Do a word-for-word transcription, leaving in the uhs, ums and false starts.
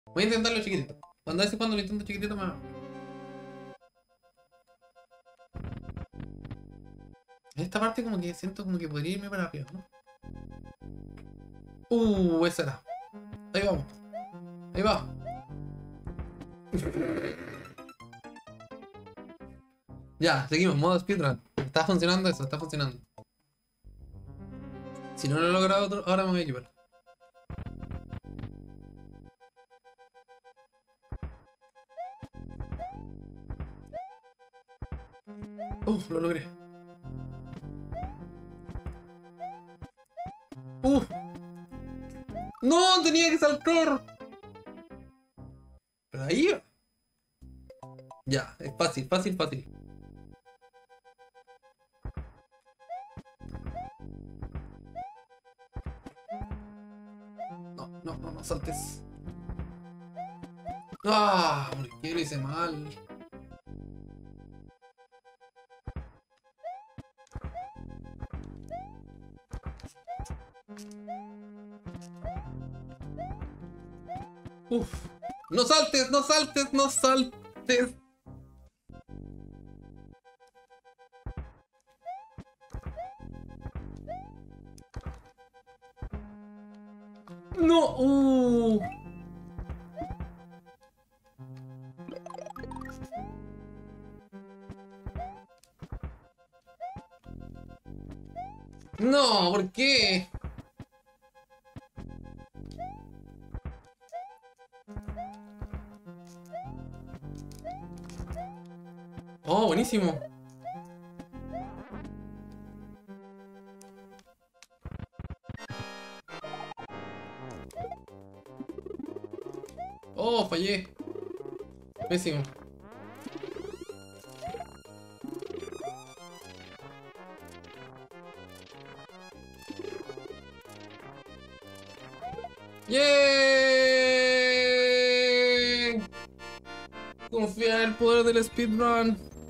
Voy a intentarlo chiquitito. Cuando a veces cuando lo intento chiquitito más. Esta parte como que siento como que podría irme para arriba, ¿no? Uh, esa era. Ahí vamos. Ahí va. Ya, seguimos, modo speedrun. Está funcionando eso, está funcionando. Si no lo he logrado otro, ahora me voy a equipar. Uf, lo logré. Uf. No, tenía que saltar. Pero ahí. Ya, es fácil, fácil, fácil. No, no, no, no saltes. Ah, ¿por qué lo hice mal? Uf. No saltes, no saltes, no saltes. No, uh. No, ¿por qué? Oh, buenísimo. Oh, fallé. Pésimo. ¡Yeah! Confía en el poder del speedrun.